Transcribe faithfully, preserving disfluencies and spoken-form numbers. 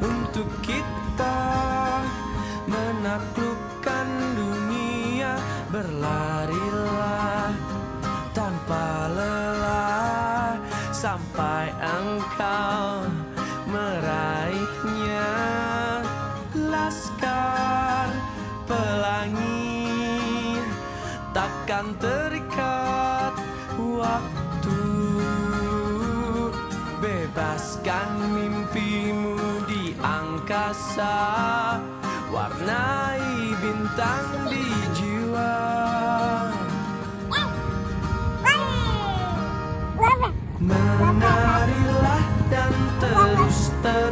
untuk kita menaklukkan dunia. Berlarilah tanpa lelah sampai engkau meraihnya. Laskar pelangi takkan terikat waktu. Bebaskan mimpimu di angkasa, warnai bintang di jiwa. Menarilah dan terus terus